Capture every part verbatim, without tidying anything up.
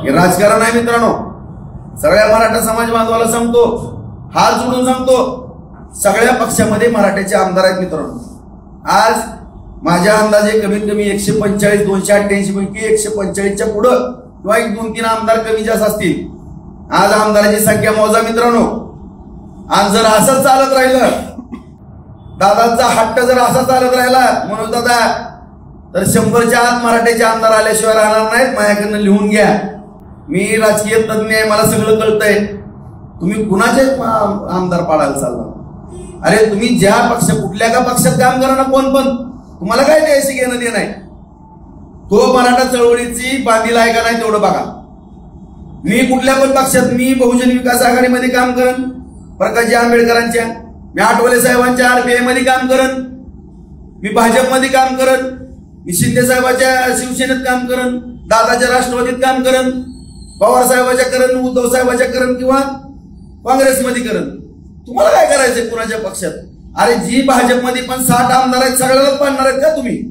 हे राजकारण आहे मित्रांनो. सगळ्या मराठा समाज बांधवाला सांगतो, हात जोडून सांगतो, सगळ्या पक्षामध्ये मराठ्याचे आमदार आहेत मित्रांनो. आज माझ्या अंदाजे कमीत कमी एकशे पंचेचाळीस दोनशे अठ्ठ्याऐंशी पैकी एकशे पंचेचाळीसच्या पुढं किंवा एक दोन तीन आमदार कमी जास्त असतील. आज आमदाराची संख्या मोजा मित्रांनो. आज जर असंच चालत राहिलं, दादांचा हट्ट जर असा चालत राहिला म्हणून दादा, तर शंभरच्या आत मराठ्याचे आमदार आल्याशिवाय राहणार नाहीत. माझ्याकडनं लिहून घ्या. मी राजकीय तज्ञ आहे, मला सगळं कळतंय. तुम्ही कुणाचे आमदार पाडायला चालला? अरे तुम्ही ज्या पक्ष कुठल्या का पक्षात काम करा ना, कोण पण, तुम्हाला काय त्याशी घेणं देणं आहे? तो मराठा चळवळीची बांधील आहे का नाही तेवढं बघा. मी कुठल्या पण पक्षात, मी बहुजन विकास आघाडीमध्ये काम करेन, प्रकाशजी आंबेडकरांच्या, मी आठवले साहेबांच्या आरपीआय मध्ये काम करेन, मी भाजपमध्ये काम करेन, मी शिंदे साहेबांच्या शिवसेनेत काम करेन, दादाच्या राष्ट्रवादीत काम करेन, पवार साहेबांच्या करेन, उद्धव साहेबांच्या करेन किंवा काँग्रेसमध्ये करेन. तुम्हाला काय करायचंय कुणाच्या पक्षात? अरे जी भाजपमध्ये पण साठ आमदार आहेत, सगळ्यालाच पाडणार आहेत का तुम्ही?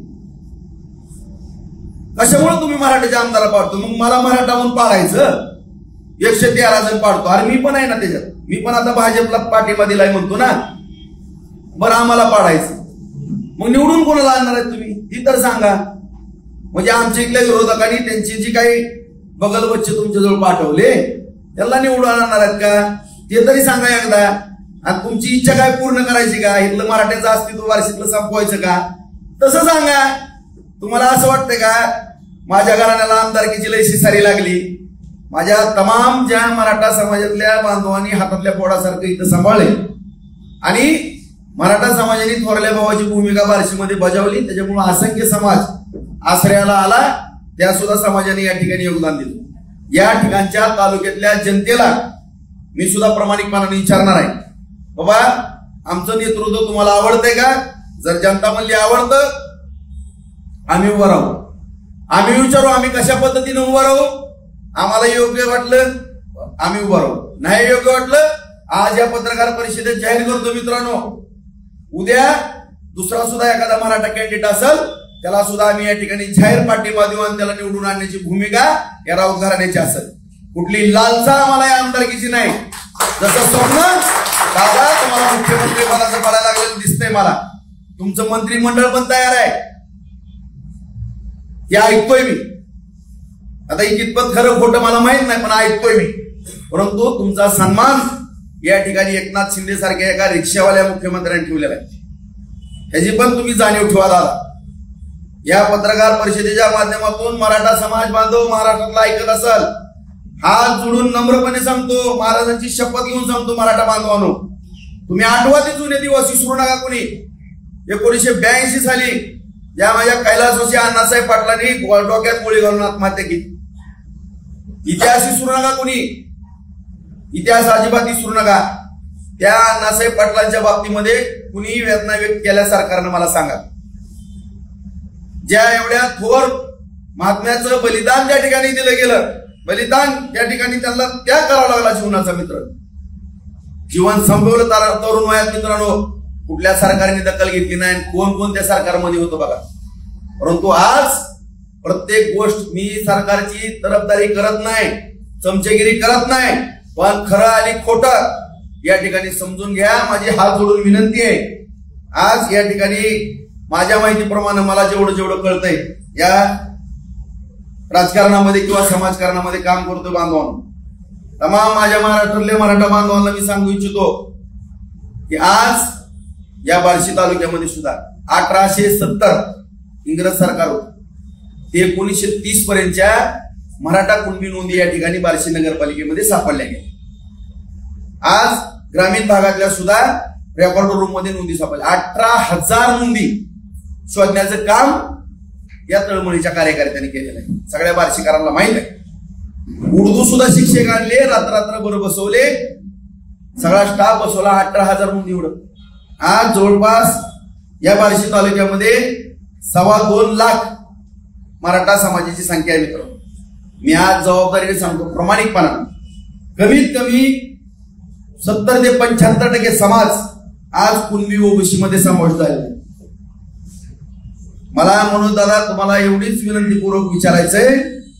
कशामुळे तुम्ही मराठ्याच्या आमदारा पाडतो? मग मला मराठा म्हणून पाडायचं, एकशे तेरा जण पाडतो. अरे मी पण आहे ना त्याच्यात, मी पण आता भाजपला पाठिंबा दिलाय म्हणतो ना. बरं आम्हाला पाडायचं, मग निवडून कोणाला आणणार आहेत तुम्ही? ती तर सांगा. म्हणजे आमच्या इथल्या विरोधकांनी त्यांची जी काही बगल बच्चे तुमच्याजवळ पाठवले त्याला निवडून आणणार आहेत का? ते तरी सांगा एकदा. आणि तुमची इच्छा काय पूर्ण करायची का? इथलं मराठ्याचं अस्तित्व वारशीतलं संपवायचं का? तसं सांगा. तुम्हाला असं वाटतंय का माझ्या घराण्याला आमदारकीची लय शिसारी लागली? माझ्या तमाम ज्या मराठा समाजातल्या बांधवांनी हातातल्या पोडासारखं इथं सांभाळले आणि मराठा समाजाने थोरल्या भावाची भूमिका बार्शीमध्ये बजावली, त्याच्यामुळे असंख्य समाज आश्रयाला आला. त्या सुद्धा समाजाने या ठिकाणी योगदान दिलं. या ठिकाणच्या तालुक्यातल्या जनतेला मी सुद्धा प्रामाणिकपणाने विचारणार आहे, बाबा आमचं नेतृत्व तुम्हाला आवडतंय का? जर जनता म्हणली आवडतं, आम्ही उभं राहू. आम्ही विचारू आम्ही कशा पद्धतीने उभं राहू. आम्हाला योग्य वाटलं आम्ही उभं राहू, नाही योग्य वाटलं आज या पत्रकार परिषदेत जाहीर करतो मित्रांनो. उद्या दुसरा सुद्धा एखादा मराठा कॅन्डिडेट असेल त्याला सुद्धा आम्ही या ठिकाणी जाहीर पाठिंबा देऊ आणि त्याला निवडून आणण्याची भूमिका या राऊत घराण्याची असेल. कुठली लालसा आम्हाला या आमदारकीची नाही. जसं स्वप्न दादा तुम्हाला मुख्यमंत्री पदाचं पडायला लागलेलं दिसतंय, मला तुमचं मंत्रिमंडळ पण तयार आहे हे ऐकतोय मी. आता कितपत खरं खोटं मला माहित नाही, पण ऐकतोय मी. परंतु तुमचा सन्मान या ठिकाणी एकनाथ शिंदे सारख्या एका रिक्षावाल्या मुख्यमंत्र्यांनी ठेवलेला आहे, ह्याची पण तुम्ही जाणीव ठेवा दादा. या पत्रकार परिषदेच्या माध्यमातून मराठा समाज बांधव महाराष्ट्रातला ऐकत असाल, हात जोडून नम्रपणे सांगतो, महाराजांची शपथ घेऊन सांगतो मराठा बांधवांनो, तुम्ही आठवा ते जुने दिवस विसरू नका. कोणी एकोणीसशे ब्याऐंशी साली ज्या माझ्या कैलासवासी अण्णासाहेब पाटलांनी डोक्यात गोळी घालून आत्महत्या केली, इतिहास विसरू नका. कोणी इतिहास अजिबात विसरू नका. त्या अण्णासाहेब पाटलांच्या बाबतीमध्ये कुणीही वेदना व्यक्त केल्या सरकारनं मला सांगा. ज्या एवढ्या थोर महात्म्याचं बलिदान त्या ठिकाणी दिलं गेलं, बलिदान त्या ठिकाणी त्यांना त्याग करावा लागला जीवनाचा. मित्र जीवन संपवलं तरुण वयात मित्रांनो. कुठल्या सरकारने दखल घेतली नाही, कोण कोण त्या सरकारमध्ये होतं बघा. परंतु आज प्रत्येक गोष्ट मी सरकारची तरफदारी करत नाही, चमचेगिरी करत नाही, पण खरं आणि खोटं या ठिकाणी समजून घ्या. माझी हात जोडून विनंती आहे. आज या ठिकाणी माझ्या माहितीप्रमाणे मला जेवढं जेवढं कळतंय या राजकारणामध्ये किंवा समाजकारणामध्ये काम करतो बांधवांनो, तमाम माझ्या महाराष्ट्रातल्या मराठा बांधवांना मी सांगू इच्छितो की आज या बार्शी तालुक्यामध्ये सुद्धा अठराशे सत्तर इंग्रज सरकार होतं, ते एकोणीसशे तीस पर्यंतच्या मराठा कुणबी नोंदी या ठिकाणी बार्शी नगरपालिकेमध्ये सापडल्या गेल्या. आज ग्रामीण भागातल्या सुद्धा रेकॉर्ड रूम मध्ये नोंदी सापडल्या. अठरा हजार नोंदी शोधण्याचं काम या तळमळीच्या कार्यकर्त्यांनी केलेलं आहे. सगळ्या बार्शीकरांना माहित आहे. उर्दू सुद्धा शिक्षक आणले, रात्र रात्र बरं बसवले, सगळा स्टाफ बसवला. अठरा हजार नोंदी एवढं. आज जवळपास या बार्शी तालुक्यामध्ये सव्वा दोन लाख मराठा समाजाची संख्या आहे मित्र. मी आज जबाबदारीने सांगतो प्रामाणिकपणाने, कमीत कमी सत्तर ते पंच्याहत्तर टक्के समाज आज कुणबी ओबीसी मध्ये समाविष्ट झालेला आहे. मला म्हणून दादा तुम्हाला एवढीच विनंतीपूर्वक विचारायचंय,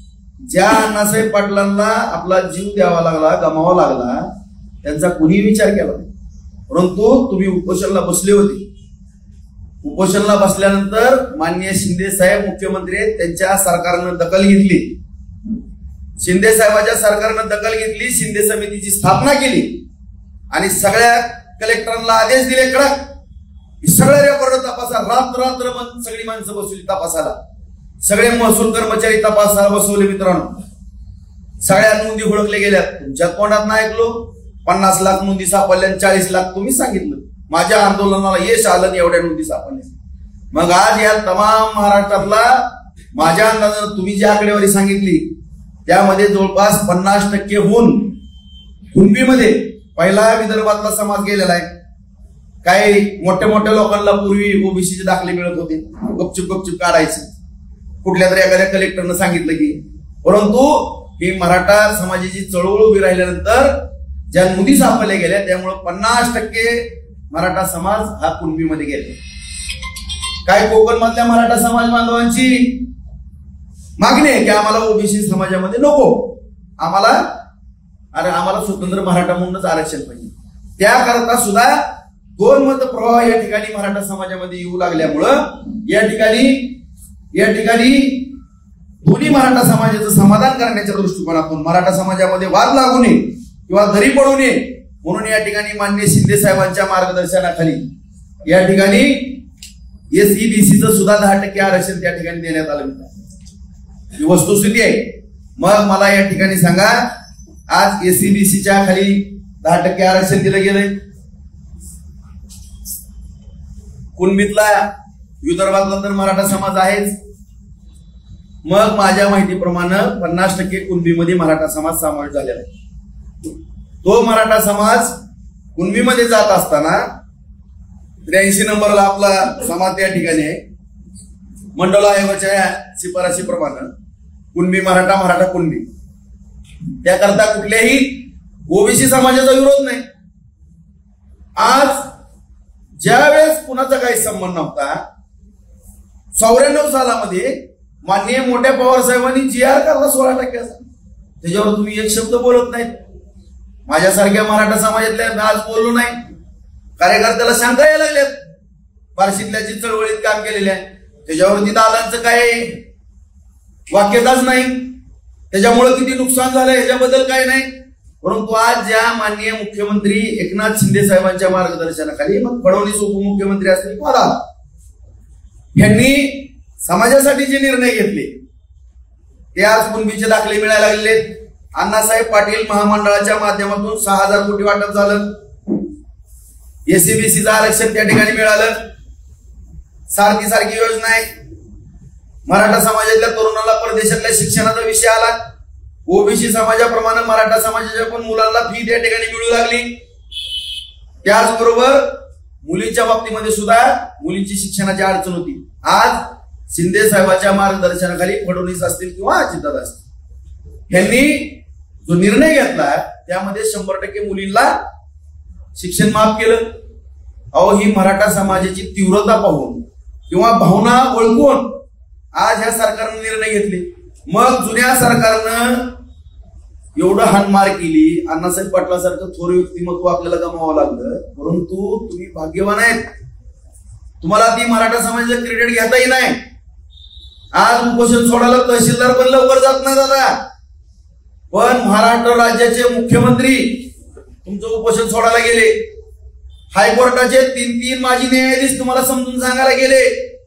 ज्या अण्णासाहेब पाटलांना आपला जीव द्यावा लागला, गमावा लागला, त्यांचा कुणी विचार केला नाही. परंतु तुम्ही उपोषणला बसले होते. उपोषणला बसल्यानंतर माननीय शिंदे साहेब मुख्यमंत्री आहेत, त्यांच्या सरकारनं दखल घेतली. शिंदे साहेबांच्या सरकारनं दखल घेतली, शिंदे समितीची स्थापना केली आणि सगळ्या कलेक्टरांना आदेश दिले कडक, सगळे रेकॉर्ड तपासा, रात्र रात्र सगळी माणसं बसवली तपासाला, सगळे महसूल कर्मचारी तपासाला बसवले. मित्रांनो, सगळ्या नोंदी ओळखल्या गेल्या. तुमच्या तोंडात नाही ऐकलो, पन्नास लाख नोंदी सापडल्या, चाळीस लाख तुम्ही सांगितलं. माझ्या आंदोलनाला यश आलं, एवढ्या नोंदी सापडल्या. मग आज या तमाम महाराष्ट्रातला माझ्या अंदाजानं तुम्ही जी आकडेवारी सांगितली त्यामध्ये जवळपास पन्नास टक्केहून कुणबीमध्ये पहिला विदर्भातला समाज गेलेला आहे. काही मोठ्या मोठ्या लोकांना पूर्वी ओबीसीचे दाखले मिळत होते, गपचूप गपचूप काढायचे, कुठल्या तरी एखाद्या कलेक्टरनं सांगितलं की. परंतु ही मराठा समाजाची चळवळ उभी राहिल्यानंतर ज्या नोंदी सापडल्या गेल्या त्यामुळे पन्नास टक्के मराठा समाज हा कुणबीमध्ये गेले. काय कोकण मधल्या मराठा समाज बांधवांची मागणी आहे की आम्हाला ओबीसी समाजामध्ये नको, आम्हाला अरे आम्हाला स्वतंत्र मराठा म्हणूनच आरक्षण पाहिजे. त्याकरता सुद्धा दोन मत प्रवाह या ठिकाणी मराठा समाजामध्ये येऊ लागल्यामुळं या ठिकाणी या ठिकाणी दोन्ही मराठा समाजाचं समाधान करण्याच्या दृष्टिकोनातून मराठा समाजामध्ये वाद लागू नये किंवा दरी पडू नये म्हणून या ठिकाणी माननीय शिंदे साहेबांच्या मार्गदर्शनाखाली या ठिकाणी एसईबीसीचं सुद्धा दहा टक्के आरक्षण त्या ठिकाणी देण्यात आलं. ही वस्तुस्थिती आहे. मग मला या ठिकाणी सांगा, आज एसईबीसीच्या खाली दहा टक्के आरक्षण दिलं गेलंय. कुणबीतला विदर्भातला तर मराठा समाज आहेच. मग माझ्या माहितीप्रमाणे पन्नास टक्के कुणबीमध्ये मराठा समाज समावेश झालेला आहे. तो मराठा समाज कुणबीमध्ये जात असताना त्र्याऐंशी नंबरला आपला समाज त्या ठिकाणी आहे. मंडल आयोगाच्या शिफारशीप्रमाणे कुणबी मराठा, मराठा कुणबी, त्याकरता कुठल्याही ओबीसी समाजाचा विरोध नाही. आज ज्या वेळेस कुणाचा काही संबंध नव्हता, चौऱ्याण्णव सालामध्ये माननीय मोठ्या पवार साहेबांनी जी आर काढला सोळा टक्क्याचा, त्याच्यावर तुम्ही एक शब्द बोलत नाहीत. माझ्यासारख्या मराठा समाजातल्या आज बोललो नाही, कार्यकर्त्याला शंका यायला लागल्यात. बार्शीतल्या जी चळवळीत काम केलेले आहे त्याच्यावरती दादांचं काही वाक्यताच नाही, त्याच्यामुळे किती नुकसान झालं याच्याबद्दल काही नाही. परंतु आज ज्या माननीय मुख्यमंत्री एकनाथ शिंदे साहेबांच्या मार्गदर्शनाखाली, मग फडणवीस उपमुख्यमंत्री असतील किंवा दादा, यांनी समाजासाठी जे निर्णय घेतले ते आज कुणबीचे दाखले मिळायला लागले. अण्णासाहेब पाटील महामंडळाच्या माध्यमातून सहा हजार कोटी वाटप झालं. एसईबीसीचं आरक्षण त्या ठिकाणी मिळालं. सारखी सारखी योजना आहे. मराठा समाजातल्या तरुणाला परदेशातल्या शिक्षणाचा विषय आला. ओबीसी समाजाप्रमाणे मराठा समाजाच्या पण मुलांना फी त्या ठिकाणी मिळू लागली. त्याचबरोबर मुलींच्या बाबतीमध्ये सुद्धा मुलींची शिक्षणाची अडचण होती. आज शिंदे साहेबांच्या मार्गदर्शनाखाली फडणवीस असतील किंवा अजितदादा असतील, यांनी जो निर्णय घेतला त्यामध्ये शंभर टक्के मुलींना शिक्षण माफ केलं. अहो, ही मराठा समाजाची तीव्रता पाहून किंवा भावना ओळखून आज ह्या सरकारने निर्णय घेतले. मग जुन्या सरकारनं एवढं हाणमार केली, अण्णासाहेब पाटलासारखं थोर व्यक्तिमत्व आपल्याला गमावं लागलं. परंतु तुम्ही भाग्यवान आहेत, तुम्हाला ती मराठा समाजाचं क्रेडिट घेताही नाही. आज उपोषण सोडायला तहसीलदार पण लवकर जात नाही दादा, पण महाराष्ट्र राज्याचे मुख्यमंत्री तुमचं उपोषण सोडायला गेले. हायकोर्टाचे तीन तीन माजी न्यायाधीश तुम्हाला समजून सांगायला गेले.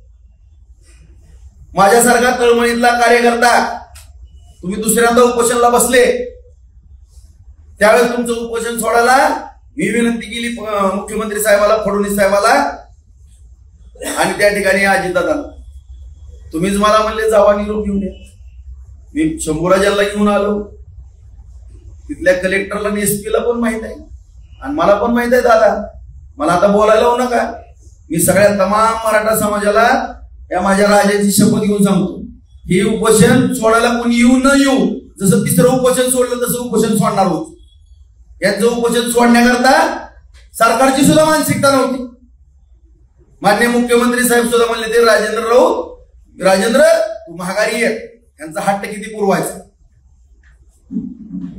माझ्यासारखा तळमळीतला कार्यकर्ता तुम्ही दुसऱ्यांदा उपोषणला बसले, त्यावेळेस तुमचं उपोषण सोडायला मी विनंती केली मुख्यमंत्री साहेबाला, फडणवीस साहेबाला आणि त्या ठिकाणी अजितदादा. तुम्हीच मला म्हणले जावा निरोप घेऊन या. मी शंभूराजांना घेऊन आलो. तिथल्या कलेक्टरला आणि एसपीला पण माहित आहे आणि मला पण माहित आहे दादा. मला आता बोलायला होऊ नका. मी सगळ्या तमाम मराठा समाजाला या माझ्या राजाची शपथ घेऊन सांगतो, हे उपोषण सोडायला कोणी येऊ न येऊ, जसं तिसरं उपोषण सोडलं तसं उपोषण सोडणार होत. यांचं उपोषण सोडण्याकरता सरकारची सुद्धा मानसिकता नव्हती. माननीय मुख्यमंत्री साहेब सुद्धा म्हणले ते राजेंद्र राऊत, राजेंद्र तू महागारी आहे, यांचा हट्ट किती पुरवायचा.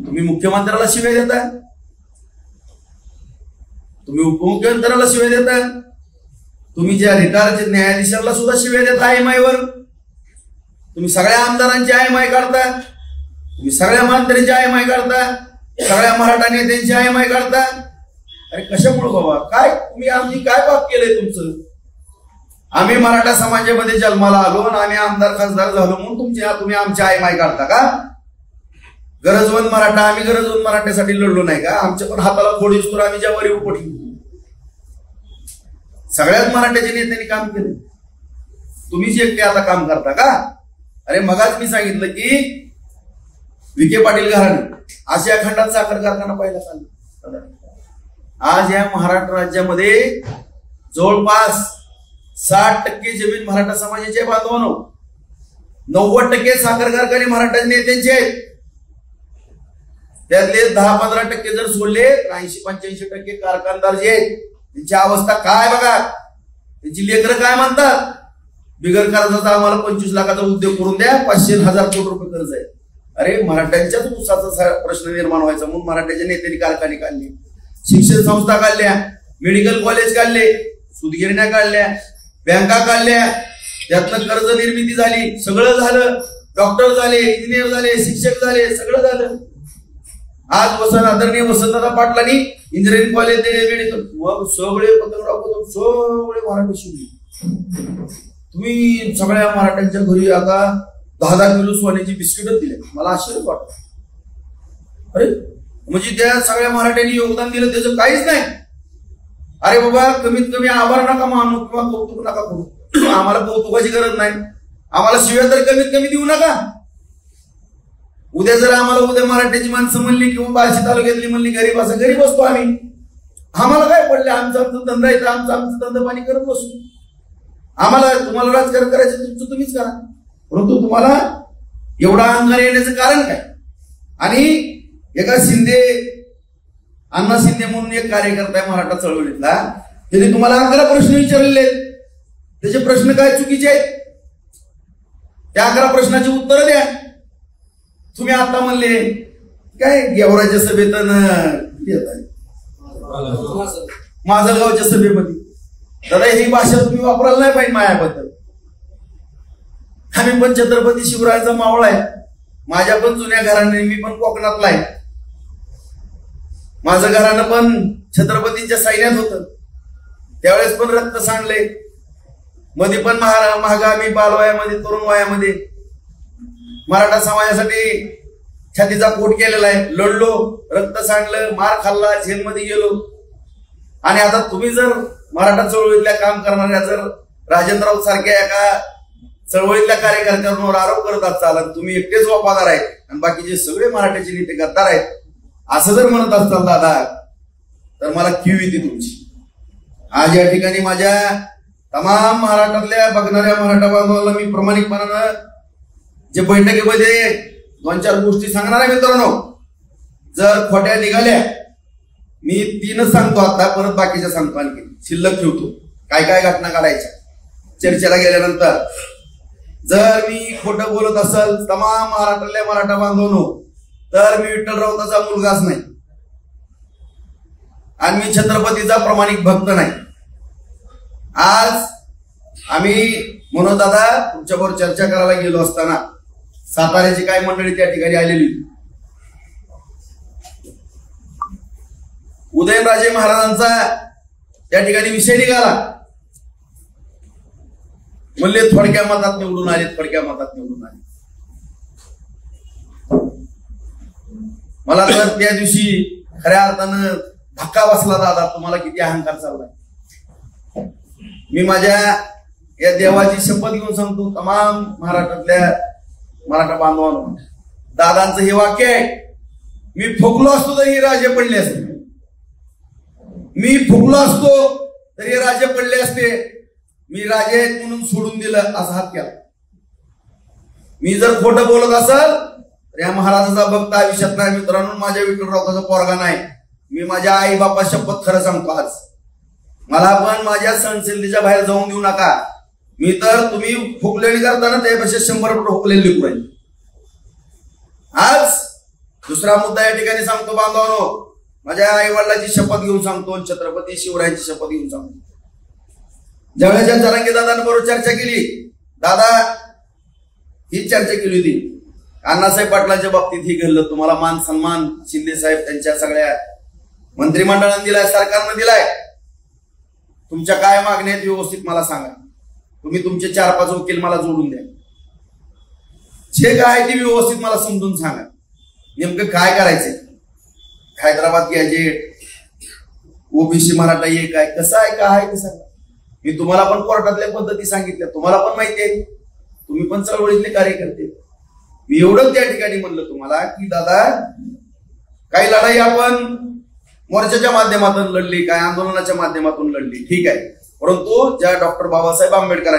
तुम्ही मुख्यमंत्र्याला शिव्या देताय, तुम्ही उपमुख्यमंत्र्याला शिव्या देताय, तुम्ही ज्या रिटायरच्या न्यायाधीशाला सुद्धा शिव्या देता आयमाईवर, तुम्ही सगळ्या आमदारांची आयमाई काढता, तुम्ही सगळ्या मंत्र्यांची आयमाई काढता, सगळ्या मराठा नेत्यांची आयमाई काढता. अरे कशामुळे बाबा, काय तुम्ही आम्ही काय पाप केलंय तुमचं? आम्ही मराठा समाजामध्ये जन्माला आलो आणि आम्ही आमदार खासदार झालो म्हणून तुमची तुम्ही आमची आयमाई काढता का? गरजवंत मराठा, आम्ही गरजवंत मराठ्यासाठी लढलो नाही का? आमच्या पण हाताला फोडी असतो, आम्ही ज्यावर उपटी. सगळ्याच मराठ्याच्या नेत्यांनी काम केलं, तुम्हीच एकटे आता काम करता का? अरे मगाच मी सांगितलं की विखे पाटील घराणे आशिया खंडात साखर कारखाना पहिला चालला. आज या महाराष्ट्र राज्यामध्ये जवळपास साठ टक्के जमीन मराठा समाजाचे बांधवांनो, नव्वद टक्के साखर कारखाने मराठा नेत्यांचे आहेत. त्यातले दहा पंधरा टक्के जर सोडले ऐंशी पंच्याऐंशी टक्के कारखानदार जे आहेत त्यांची अवस्था काय बघा. त्यांची लेकरं काय म्हणतात, बिगर कर्जाचा आम्हाला पंचवीस लाखाचा उद्योग करून द्या, पाचशे हजार कोटी रुपये कर्ज आहे. अरे मराठ्यांच्याच ऊसाचा प्रश्न निर्माण व्हायचा म्हणून मराठ्याच्या नेत्यांनी कारखाने काढले, शिक्षण संस्था काढल्या, मेडिकल कॉलेज काढले, सूतगिरण्या काढल्या, बँका काढल्या, त्यातनं कर्ज निर्मिती झाली, सगळं झालं. डॉक्टर झाले, इंजिनियर झाले, शिक्षक झाले, सगळं झालं. आज वसंत आदरणीय वसंतदादा पाटलांनी इंजिनिअरिंग कॉलेज दिले, मेडिकल, सगळे पतंगराव कदम सगळे मराठी शिकले. तुम्ही सगळ्या मराठ्यांच्या घरी आता दहा दहा किलो सोन्याची बिस्किटच दिले. मला आश्चर्य वाटत. अरे म्हणजे त्या सगळ्या मराठ्यांनी योगदान दिलं त्याचं काहीच नाही. अरे बाबा कमीत कमी आभार नका मानू किंवा कौतुक नका करू. आम्हाला कौतुकाची गरज नाही, आम्हाला शिव्या तर कमीत कमी देऊ नका. उद्या जर आम्हाला उद्या मराठ्याची माणसं म्हणली किंवा बार्शी तालुक्यातली म्हणली गरीब असं गरीब असतो आम्ही, आम्हाला काय पडले, आमचा आमचा धंदा येतं, आमचं आमचं धंदा पाणी करत बसू. आम्हाला तुम्हाला राजकारण करायचं तुमचं तुम्हीच करा, परंतु तुम्हाला एवढा अहंकार येण्याचं कारण काय? आणि एका शिंदे अण्णा शिंदे म्हणून एक कार्यकर्ता आहे मराठा चळवळीतला, त्याने तुम्हाला अकरा प्रश्न विचारलेले आहेत. त्याचे प्रश्न काय चुकीचे आहेत? त्या अकरा प्रश्नाची उत्तरं द्या. तुम्ही आता म्हणले काय गेवराच्या सभेत माजलगावच्या सभेमध्ये, दादा ही भाषा तुम्ही वापरायला नाही पाहिजे मायाबद्दल. आम्ही पण छत्रपती शिवरायाचा मावळा आहे, माझ्या पण जुन्या घराने, मी पण कोकणातला आहे, माझं घरानं पण छत्रपतींच्या सैन्यात होतं. त्यावेळेस पण रक्त सांडले, मध्ये पण महागा मी बालवयामध्ये तरुण वयामध्ये मराठा समाजासाठी छातीचा पोट केलेला आहे, लढलो, रक्त सांडलं, मार खाल्ला, जेलमध्ये गेलो. आणि आता तुम्ही जर मराठा चळवळीतल्या काम करणाऱ्या जर राजेंद्रराव सारख्या एका चळवळीतल्या कार्यकर्त्यांवर आरोप करत असाल, तुम्ही एकटेच वफादार आहेत आणि बाकीचे सगळे मराठ्याचे नेते गद्दार आहेत असं जर म्हणत असताल दादा, तर मला कीव येते तुमची. आज या ठिकाणी माझ्या तमाम महाराष्ट्रातल्या बघणाऱ्या मराठा बांधवांना मी प्रामाणिकपणानं जे बैठकीमध्ये दोन चार गोष्टी सांगणार आहे मित्रांनो, जर खोट्या निघाल्या, मी तीनच सांगतो आता, परत बाकीच्या सांगतो, आणखी शिल्लक ठेवतो काय काय घटना काढायच्या चर्चेला गेल्यानंतर. जर मी खोटं बोलत असेल तमाम महाराष्ट्रातल्या मराठा बांधवांनो, तर मी विठ्ठल राऊताचा मुलगाच नाही आणि मी छत्रपतीचा प्रामाणिक भक्त नाही. आज आम्ही मनोज दादा तुमच्याबरोबर चर्चा करायला गेलो असताना साताऱ्याची काय मंडळी त्या ठिकाणी आलेली, उदयनराजे महाराजांचा त्या ठिकाणी विषय निघाला. म्हणले थोडक्या मतात निवडून आले, थोडक्या मतात निवडून आले. मला तर त्या दिवशी खऱ्या अर्थानं धक्का बसला, दादा तुम्हाला किती अहंकार चाललाय. मी माझ्या या देवाची शपथ घेऊन सांगतो तमाम महाराष्ट्रातल्या मराठा बांधवांना, दादांचं हे वाक्य आहे, मी फुगलो असतो तरी राजे पडले असते, मी फुगलो असतो तरी राजे पडले असते, मी राजे आहेत म्हणून सोडून दिलं असा हात केला. मी जर खोटं बोलत असाल तर या महाराजाचा भक्त आयुष्यात नाही मित्रांनो, माझ्या विठ्ठलरावाचा पोरगा नाही. मी माझ्या आई बापा शपथ खरं सांगतो, आज मला पण माझ्या सहनशीलतेच्या बाहेर जाऊन देऊ नका. मी तर तुम्ही फुकलेली करताना त्यापेक्षा शंभर फुट हुकलेली लेकरू आहे. आज दुसरा मुद्दा या ठिकाणी सांगतो बांधवांनो, माझ्या आई वडिलांची शपथ घेऊन सांगतो, छत्रपती शिवरायांची शपथ घेऊन सांगतो. ज्यावेळेस जरांगे दादांबरोबर चर्चा केली, दादा ही चर्चा केली होती अण्णासाहेब पाटलांच्या बाबतीत, ही घडलं. तुम्हाला मान सन्मान शिंदे साहेब त्यांच्या सगळ्या मंत्रिमंडळाने दिलाय, सरकारनं दिलाय. तुमच्या काय मागण्या आहेत व्यवस्थित मला सांगा. तुम्ही तुमचे चार पाच वकील मला जोडून द्या. जे काय आहे ते व्यवस्थित मला समजून सांगा. नेमकं काय करायचंय? हैदराबाद गॅजेट, ओबीसी मराठा हे काय, कसं आहे, काय आहे ते सांगा. मी तुम्हाला पण कोर्टातल्या पद्धती सांगितल्या, तुम्हाला पण माहिती आहे, तुम्ही पण चळवळीतले कार्यकर्ते. मी एवढंच त्या ठिकाणी म्हणलं तुम्हाला की दादा, काही लढाई आपण मोर्चाच्या माध्यमातून लढली, काय आंदोलनाच्या माध्यमातून लढली, ठीक आहे. परंतु ज्या डॉक्टर बाबासाहेब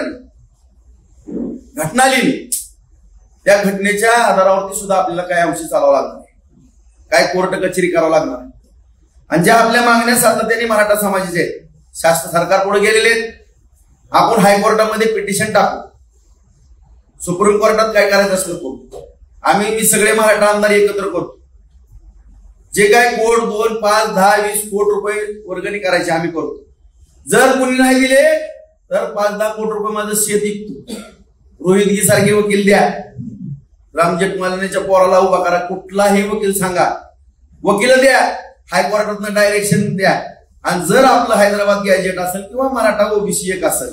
आंबेडकरांनी घटना लिहिली, त्या घटनेच्या आधारावरती सुद्धा आपल्याला काय अंशी चालावं लागणार, काय कोर्ट कचेरी करावं लागणार. आणि ज्या आपल्या मागण्या सातत्याने मराठा समाजाचे आहेत, शास्त्र सरकार पुढे गेलेले आहेत. आपण हायकोर्टामध्ये पिटिशन टाकू, सुप्रीम कोर्टात काय करायचं असलं करू. आम्ही मी सगळे मराठा आमदार एकत्र करतो. जे काय कोट दोन पाच दहा वीस कोटी रुपये वर्गणी करायचे आम्ही करतो. जर कोणी नाही दिले तर पाच दहा कोटी रुपये माझं शेत विकतो. रोहितगी सारखे वकील द्या, राम जेठमलानीच्या पोराला उभा करा, कुठलाही वकील सांगा, वकील द्या, हायकोर्टातनं डायरेक्शन द्या. आणि जर आपलं हैदराबाद गॅजेट असेल किंवा मराठा ओबीसी एक असेल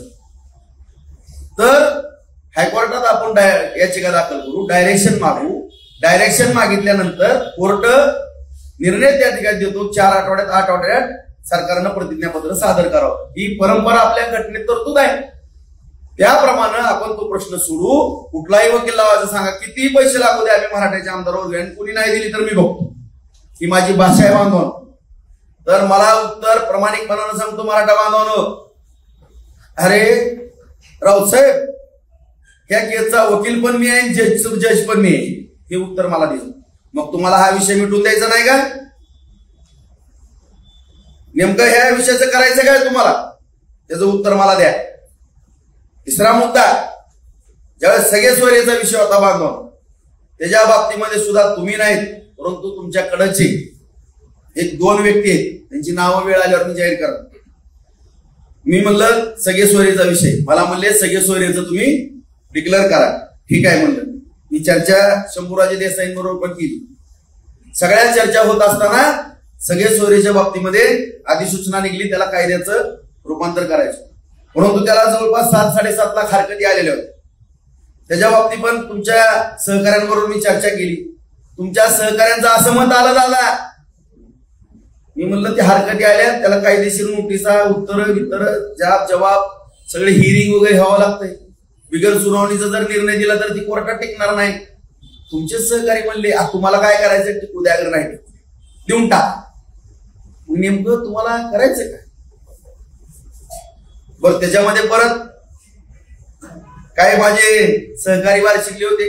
तर हायकोर्टात आपण याचिका दाखल करू, डायरेक्शन मागू. डायरेक्शन मागितल्यानंतर कोर्ट निर्णय त्या ठिकाणी देतो. चार आठवड्यात आठ आठवड्यात सरकारनं प्रतिज्ञापत्र सादर करावं. ही परंपरा आपल्या घटनेत तरतूद आहे. त्याप्रमाणे आपण तो प्रश्न सोडू. कुठलाही वकील लावायचं सांगा, किती पैसे लागू दे, आम्ही मराठ्याच्या आमदारावर आणि कुणी नाही दिली तर मी बघतो. ही माझी भाषा आहे बांधवांनो. तर मला उत्तर प्रामाणिकपणानं सांगतो मराठा बांधवांनो, अरे राऊतसाहेब ह्या केसचा वकील पण मी आहे, जज जज पण मी आहे, हे उत्तर मला दिलं. मग तुम्हाला हा विषय मिटून द्यायचा नाही का? नेमकं ह्या विषयाचं करायचं काय तुम्हाला? त्याचं उत्तर मला द्या. तिसरा मुद्दा, ज्यावेळेस सगळे सोयरेचा विषय होता बांधव, त्याच्या बाबतीमध्ये सुद्धा तुम्ही नाहीत, परंतु तुमच्याकडचे एक दोन व्यक्ती आहेत, त्यांची नावं वेळ आल्यावर मी जाहीर करा. मी म्हणलं सगळे सोयरेचा विषय, मला म्हणले सगळे सोयरेचं तुम्ही डिक्लेअर करा. ठीक आहे म्हणलं. मी चर्चा शंभूराजे देसाईंबरोबर पण केली. सगळ्या चर्चा होत असताना सगळे सोयरेच्या बाबतीमध्ये अधिसूचना निघली, त्याला कायद्याचं रूपांतर करायचं. परंतु त्याला जवळपास सात साडेसात लाख हरकती आलेल्या होत्या. त्याच्या बाबतीत पण तुमच्या सहकाऱ्यांबरोबर मी चर्चा केली. तुमच्या सहकाऱ्यांचं असं मत आलं दादा, मी म्हणलं ते हरकती आल्या, त्याला कायदेशीर नोटिसा, उत्तर वितर जाब जबाब सगळे हिअरिंग वगैरे व्हावं लागतंय. बिगर सुनावणीचा जर निर्णय दिला तर ती कोर्टात टिकणार नाही. तुमचे सहकारी म्हणले तुम्हाला काय करायचं टिकू द्या, अगर नाही देऊन टाक. नेमकं तुम्हाला करायचं काय? बरं, त्याच्यामध्ये परत काय माझे सहकारी वार शिकले होते,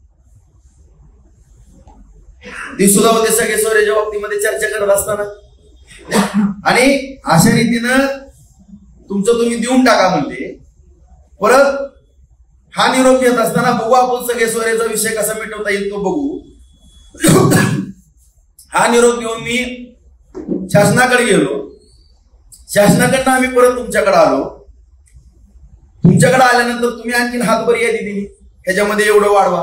ते सुद्धा होते सगळे सोयरेच्या बाबतीमध्ये चर्चा करत असताना. आणि अशा रीतीनं तुमचं तुम्ही देऊन टाका म्हणले. परत हा निरोप घेत असताना बघू आपण सगळे सोयरेचा विषय कसा मिटवता येईल तो बघू. हा निरोप घेऊन मी शासनाकडे गेलो. शासनाकडनं आम्ही परत तुमच्याकडे आलो. तुमच्याकडे आल्यानंतर तुम्ही आणखीन हातभर यादी दिली, ह्याच्यामध्ये एवढं वाढवा.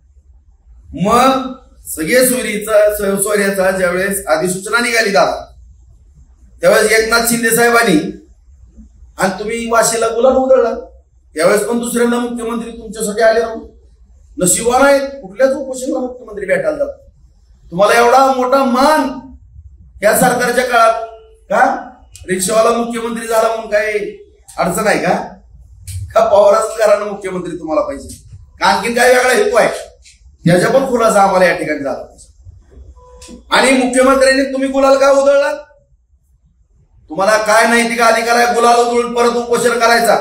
मग सगळे सोयरीचा सोयऱ्याचा ज्यावेळेस अधिसूचना निघाली दादा, त्यावेळेस एकनाथ शिंदे साहेबांनी आणि तुम्ही वाशीला गुलाल उधळला. त्यावेळेस पण दुसऱ्यांदा मुख्यमंत्री तुमच्यासाठी आले राहून. नशिबान आहेत, कुठल्याच उपोषणाला मुख्यमंत्री भेटायला जातात. तुम्हाला एवढा मोठा मान या सरकारच्या काळात का? रिक्षावाला मुख्यमंत्री झाला म्हणून काही अडचण आहे का? का पवारच घरानं मुख्यमंत्री तुम्हाला पाहिजे का? आणखीन काय वेगळा हेतू आहे? याच्या पण खुलासा आम्हाला या ठिकाणी झाला पाहिजे. आणि मुख्यमंत्र्यांनी तुम्ही गुलाल का उधळला? तुम्हाला काय नैतिक अधिकार आहे गुलाल उधळून परत उपोषण करायचा?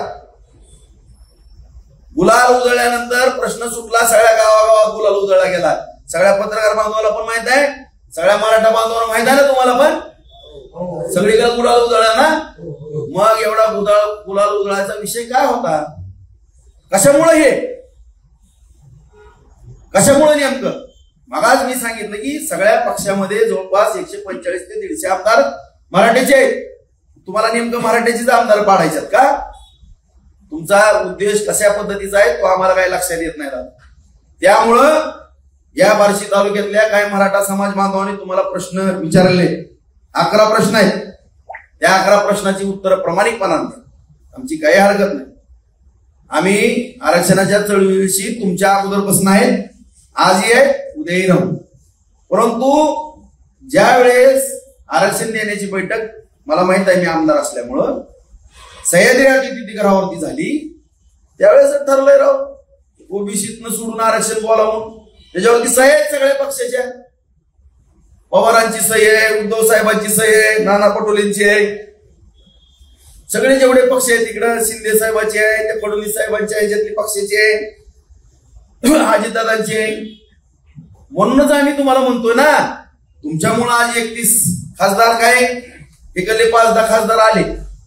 गुलाल उधळल्यानंतर प्रश्न सुटला, सगळ्या गावागावात गुलाल उधळला गेला. सगळ्या पत्रकार बांधवाला पण माहित आहे, सगळ्या मराठा बांधवांना माहित आहे ना तुम्हाला पण, सगळीकडे गुलाल उधळला ना. मग एवढा गुलाल गुलाल उधळायचा विषय काय होता? कशामुळे हे कशामुळे नेमकं मगाच मी सांगितलं की सगळ्या पक्षामध्ये जवळपास एकशे पंचेचाळीस ते दीडशे आमदार मराठीचे आहेत. तुम्हाला नेमकं मराठीचेच आमदार पाडायच्यात का? तुमचा उद्देश कशा पद्धतीचा आहे तो आम्हाला काही लक्षात येत नाही. त्यामुळं या बार्शी तालुक्यातल्या काही मराठा समाज बांधवांनी तुम्हाला प्रश्न विचारले, अकरा प्रश्न आहेत. त्या अकरा प्रश्नाची उत्तर प्रामाणिकपणाने द्या, आमची काही हरकत नाही. आम्ही आरक्षणाच्या चळवळीविषयी तुमच्या अगोदरपासून आहेत, आजही आहे, उद्याही राहू. परंतु ज्या वेळेस आरक्षण देण्याची बैठक, मला माहित आहे मी आमदार असल्यामुळं, सह्याद्री अतिथीगृहावरती झाली, त्यावेळेस ठरलंय राव ओबीसीतनं सोडून आरक्षण बोलावून. त्याच्यावरती सह्या आहेत सगळ्या पक्षाच्या. पवारांची सही आहे, उद्धव साहेबांची सही आहे, नाना पटोलेंची आहे, सगळे जेवढे पक्ष आहेत तिकडं शिंदे साहेबांचे आहे, ते फडणवीस साहेबांच्या ह्याच्यातली पक्षाची आहे, अजितदादांची आहे. म्हणूनच आम्ही तुम्हाला म्हणतोय ना, तुमच्यामुळं आज एकतीस खासदार काय इकडले पाच दहा खासदार आले.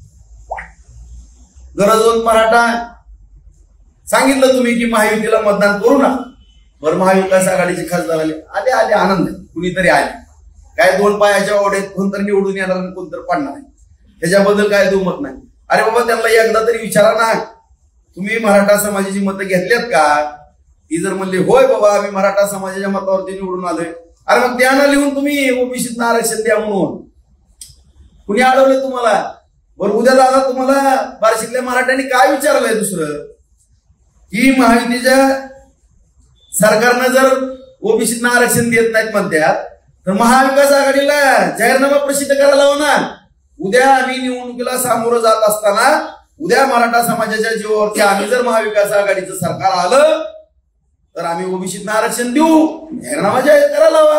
गरजवंत मराठा सांगितलं तुम्ही की महायुतीला मतदान करू ना. बरं, महाविकास आघाडीचे खासदार आले आले आले आनंद आहे, कुणीतरी आले. काय दोन पायाच्या ओढ्यात कोणतरी निवडून येणार आणि कोणतरी पडणार आहे, त्याच्याबद्दल काय दुमत नाही. अरे बाबा, त्यांना एकदा तरी विचारा ना, तुम्ही मराठा समाजाची मतं घेतल्यात का? ती जर म्हणले होय बाबा आम्ही मराठा समाजाच्या मतावरती निवडून आलोय, अरे मग त्यांना लिहून तुम्ही ओबीसीतनं आरक्षण द्या म्हणून. कुणी अडवलं तुम्हाला? बरं, उद्या दादा तुम्हाला बार्शीतल्या मराठ्यांनी काय विचारलंय दुसरं, की महायुतीच्या सरकारनं जर ओबीसीतनं आरक्षण देत नाहीत म्हणतात, तर महाविकास आघाडीला जाहीरनामा प्रसिद्ध करायला हवं ना. उद्या आम्ही निवडणुकीला सामोरं जात असताना उद्या मराठा समाजाच्या जीवावरती आम्ही जर महाविकास आघाडीचं सरकार आलं तर आम्ही ओबीसीतनं आरक्षण देऊ, जाहीरनामा जाहीर करायला हवा.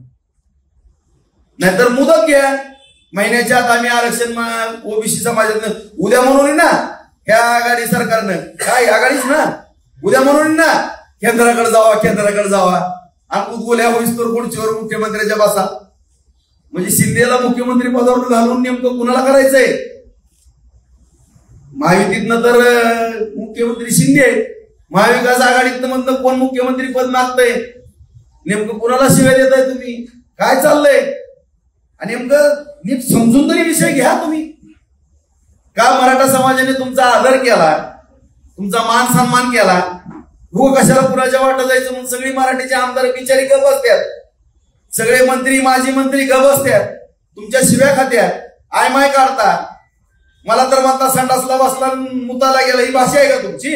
नाहीतर मुदत घ्या, महिन्याच्या आत आम्ही आरक्षण ओबीसी समाजातनं उद्या म्हणून ना. ह्या आघाडी सरकारनं काय आघाडीच ना, उद्या म्हणून ना केंद्राकडे जावा केंद्राकडे जावा आणि उद्गोल्या होईस्तोर खुर्चीवर मुख्यमंत्र्याच्या बसा. म्हणजे शिंदेला मुख्यमंत्री पदावर घालून नेमकं कुणाला करायचंय? महायुतीतनं तर मुख्यमंत्री शिंदे, महाविकास आघाडीतनं म्हणतं कोण मुख्यमंत्री पद मागतंय? नेमकं कुणाला शिवाय देताय तुम्ही? काय चाललंय? आणि नेमकं नीट समजून तरी विषय घ्या तुम्ही. का मराठा समाजाने तुमचा आदर केला, तुमचा मान सन्मान केला, हो कशाला कुणाच्या वाटत जायचं म्हणून सगळी मराठीचे आमदार बिचारी गप बसतात, सगळे मंत्री माजी मंत्री गप बसतात, तुमच्या शिव्या खात्यात आय माय काढता. मला तर म्हणता संडासला बसला मुताला गेला, ही भाषा आहे का तुमची?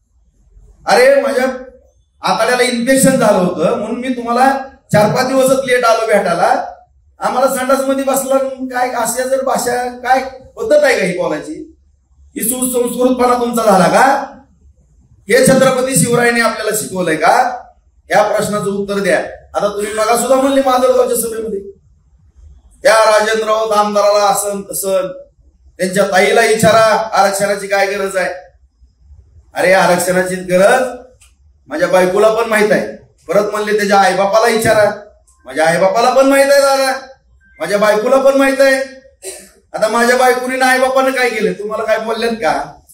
अरे माझ्या आताड्याला इन्फेक्शन झालं होतं म्हणून मी तुम्हाला चार पाच दिवसच लेट आलो भेटायला. आम्हाला संडास मध्ये बसला काय? अशा जर भाषा काय पद्धत आहे का ही बोलायची? ही सुसंस्कृतपणा तुमचा झाला का? हे छत्रपती शिवरायांनी आपल्याला शिकवलंय का? या प्रश्नाचं उत्तर द्या. आता तुम्ही मगा सुद्धा म्हणले माधवगावच्या सभेमध्ये त्या राजेंद्र राऊत आमदाराला असं तसं, त्यांच्या ताईला विचारा आरक्षणाची काय गरज आहे. अरे आरक्षणाची गरज माझ्या बायकोला पण माहित आहे. परत म्हणले त्याच्या आईबापाला विचारा, माझ्या आईबापाला पण माहित आहे दादा, माझ्या बायकोला पण माहित आहे. आता माझ्या बायकोने आईबापानं काय केलं तुम्हाला काय बोललेत का?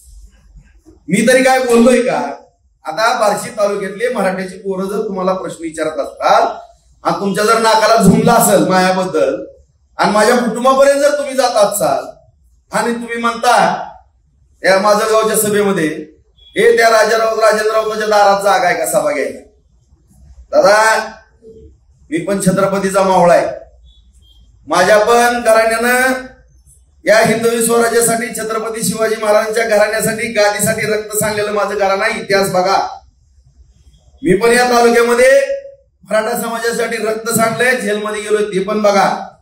मी तरी काय बोललोय का? आता बार्शी तालुक्यातले मराठ्याची पोरं जर तुम्हाला प्रश्न विचारत असतात आणि तुमच्या जर नाकाला झुमला असेल मायाबद्दल आणि माझ्या कुटुंबापर्यंत जर तुम्ही जात असाल आणि तुम्ही म्हणता त्या माझगावच्या सभेमध्ये हे त्या राजाराव राजेंद्र राऊताच्या दारात जागा आहे का सभा घ्यायला? दादा मी पण छत्रपतीचा मावळा आहे. माझ्या पण घराण्यानं या हिंदवी स्वराज्यासाठी छत्रपती शिवाजी महाराजांच्या घराण्यासाठी गादीसाठी रक्त सांडलेलं माझं घराणं आहे. इतिहास बघा. मी पण या तालुक्यामध्ये मराठा समाजासाठी रक्त सांडलंय, जेलमध्ये गेलोय ते पण बघा.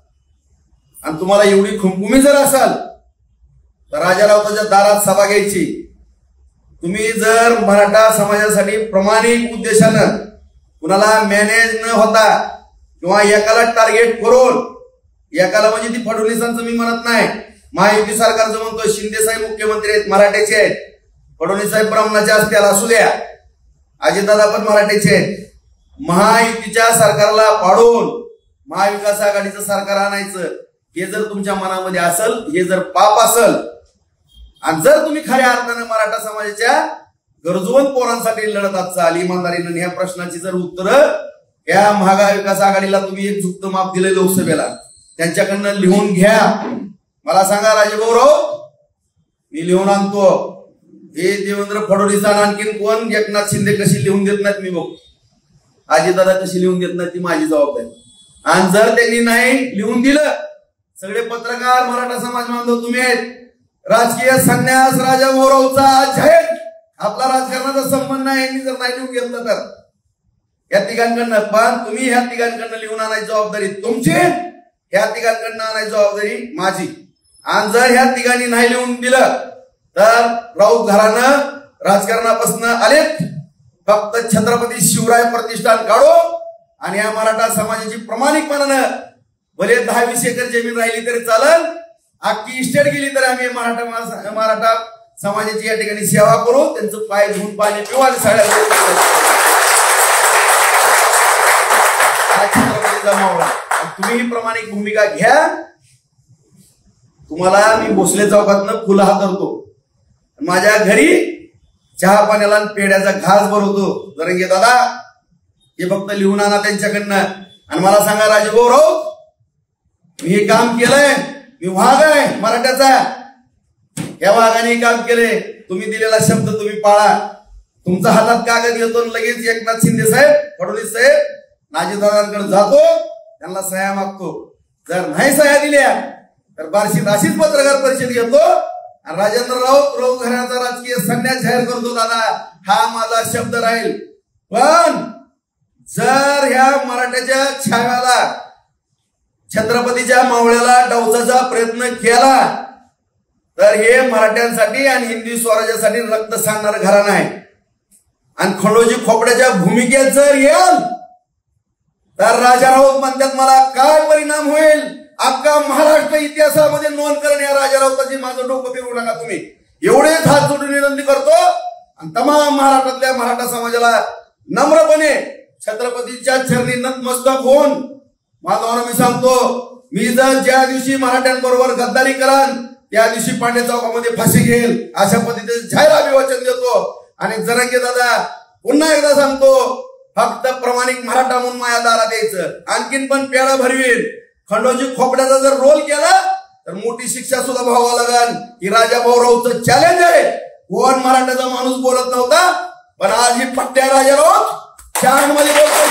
आणि तुम्हाला एवढी खुमखुमी जर असाल तर राजा राऊताच्या दारात सभा घ्यायची. तुम्ही जर मराठा समाजासाठी प्रामाणिक उद्देशानं कुणाला मॅनेज न होता किंवा एकाला टार्गेट करून, एकाला म्हणजे ती फडणवीसांचं मी म्हणत नाही, महायुती सरकारचं म्हणतो, शिंदे साहेब मुख्यमंत्री आहेत मराठ्याचे आहेत, फडणवीस साहेब ब्राह्मणाचे असतील असू द्या, अजितदादा पण मराठ्याचे आहेत. महायुतीच्या सरकारला पाडून महाविकास आघाडीचं सरकार आणायचं हे जर तुमच्या मनामध्ये असेल, हे जर पाप असेल आणि जर तुम्ही खऱ्या अर्थानं मराठा समाजाच्या गरजवंत पोरांसाठी लढत असाल इमानदारीनं, ह्या प्रश्नाची जर उत्तर या महाविकास आघाडीला तुम्ही एक झुकतं माप दिलंय लोकसभेला, त्यांच्याकडनं लिहून घ्या. मला सांगा राजभाऊ राऊत, मी लिहून आणतो. हे देवेंद्र फडणवीस आणि आणखीन कोण एकनाथ शिंदे कशी लिहून देत नाहीत मी बघ. अजितदादा कशी लिहून देत नाहीत ती माझी जबाबदारी. आणि जर त्यांनी नाही लिहून दिलं, सगळे पत्रकार मराठा समाज बांधव तुम्ही आहेत, राजकीय संन्यास राजाभाऊ राऊतचा जाहीर आपला राजकारणाचा संबंध नाही. यांनी जर नाही लिहून घेतलं तर या तिघांकडनं, पण तुम्ही ह्या तिघांकडनं लिहून आणायची जबाबदारी तुमची, ह्या तिघांकडनं आणायची जबाबदारी माझी. आणि जर ह्या तिघांनी नाही लिहून दिलं तर राऊत घरानं राजकारणापासून आलेत. फक्त छत्रपती शिवराय प्रतिष्ठान काढू आणि या मराठा समाजाची प्रामाणिकपणानं भले दहा वीस एकर जमीन राहिली तरी चालेल, अख्खी इस्टेट गेली तरी आम्ही मराठा मराठा समाजाची या ठिकाणी सेवा करू, त्यांचं पाय धुवून पाणी पिऊ आणि सगळ्या मावळा. तुम्ही ही प्रामाणिक भूमिका घ्या. तुम्हाला मी भोसले चौकातनं फुलं हातरतो, माझ्या घरी चहा पाण्याला पेढ्याचा घास भरवतो. जरंगे दादा हे फक्त लिहून आणा त्यांच्याकडनं. आणि मला सांगा राजभाऊ राऊत, मी हे काम केलंय, मी वाघ आहे मराठ्याचा, या वाघाने काम केले. तुम्ही दिलेला शब्द तुम्ही पाळा. तुमचा हातात कागद घेतो, लगेच एकनाथ शिंदे साहेब, फडणवीस साहेब, नाजीदादांकडे जातो, त्यांना सह्या मागतो. जर नाही सह्या दिल्या तर बार्शीत अशीच पत्रकार परिषद घेतो आणि राजेंद्र राऊत राऊत घराण्याचा राजकीय संन्यास जाहीर करतो. दादा हा माझा शब्द राहील. पण जर ह्या मराठ्याच्या छाव्याला, छत्रपतीच्या मावळ्याला डावचाचा प्रयत्न केला तर हे मराठ्यांसाठी आणि हिंदी स्वराज्यासाठी रक्त सांगणार घराणं आहे. आणि खंडोजी खोपड्याच्या भूमिकेत जर येईल तर राजा राऊत म्हणतात मला काय परिणाम होईल, अख्खा महाराष्ट्र इतिहासामध्ये नोंद करणे. राजा राऊताची माझं डोकं फिरवू नका तुम्ही. एवढेच हात जोडून विनंती करतो आणि तमाम महाराष्ट्रातल्या मराठा समाजाला नम्रपणे छत्रपतीच्या चरणी नतमस्तक होऊन माझा मी सांगतो, मी जर ज्या दिवशी मराठ्यांबरोबर गद्दारी कराल त्या दिवशी पांडे चौकामध्ये फाशी घेईल अशा पद्धतीने जाहीर अभिवाचन देतो. आणि जरंगे दादा पुन्हा एकदा सांगतो, फक्त प्रामाणिक मराठा म्हणून माया दारा द्यायचं. आणखीन पण पेढा भरवील. खंडोजी खोपड्याचा जर रोल केला तर मोठी शिक्षा सुद्धा व्हावं लागेल. ही राजाभाऊ राऊतचं चॅलेंज आहे. कोण मराठ्याचा माणूस बोलत नव्हता, पण आज ही पट्ट्या राजा राऊत चार मध्ये बोलतो.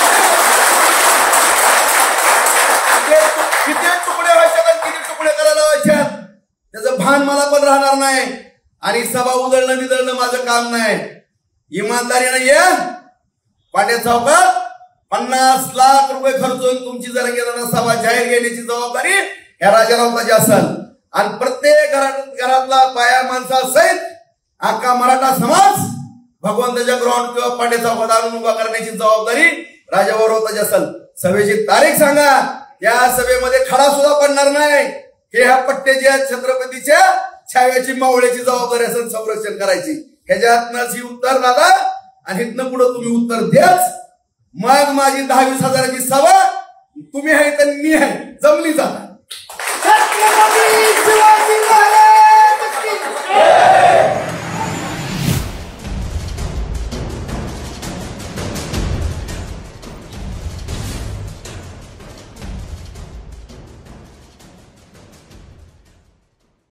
किती तुकडे व्हायचे, किती तुकडे करायला व्हायचे त्याचं भान मला पण राहणार नाही. आणि सभा उधळणं बिदळणं माझं काम नाही. इमानदारीनं ये पांड्या चौकात पन्नास लाख रुपये खर्चून तुमची जर गेला सभा जाहीर घेण्याची जबाबदारी या राजा राऊताची असेल. आणि प्रत्येक घरात घरातला पाया माणसासहित अख्खा मराठा समाज भगवंताच्या ग्राउंड किंवा पांड्या चौकात आणून उभा करण्याची जबाबदारी राजाभाऊ राऊताची असेल. सभेची तारीख सांगा. या सभेमध्ये खडा सुद्धा पडणार नाही. हे ह्या पट्ट्याच्या छत्रपतीच्या छाव्याची मावळ्याची जबाबदारी असेल संरक्षण करायची. ह्याच्यातनंच ही उत्तर दादा आणि इथनं पुढे तुम्ही उत्तर द्याच. मग माझी दहा वीस हजाराची सभा तुम्ही आहे तर मी आहे जमली जाता.